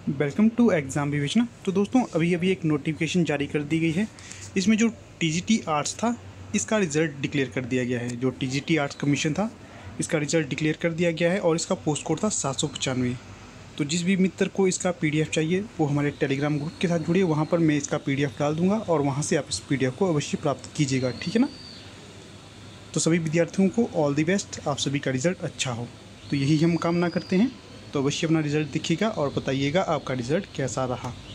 Welcome to exam विवेचना। तो दोस्तों अभी अभी एक नोटिफिकेशन जारी कर दी गई है। इसमें जो टीजीटी आर्ट्स था इसका रिज़ल्ट डिक्लेयर कर दिया गया है। जो टीजीटी आर्ट्स कमीशन था इसका रिज़ल्ट डिक्लेयर कर दिया गया है और इसका पोस्ट कोड था 795। तो जिस भी मित्र को इसका पीडीएफ चाहिए वो हमारे टेलीग्राम ग्रुप के साथ जुड़िए। वहाँ पर मैं इसका पीडीएफ डाल दूँगा और वहाँ से आप इस पीडीएफ को अवश्य प्राप्त कीजिएगा, ठीक है ना। तो सभी विद्यार्थियों को ऑल द बेस्ट, आप सभी का रिज़ल्ट अच्छा हो, तो यही हम कामना करते हैं। तो अवश्य अपना रिज़ल्ट देखिएगा और बताइएगा आपका रिज़ल्ट कैसा रहा।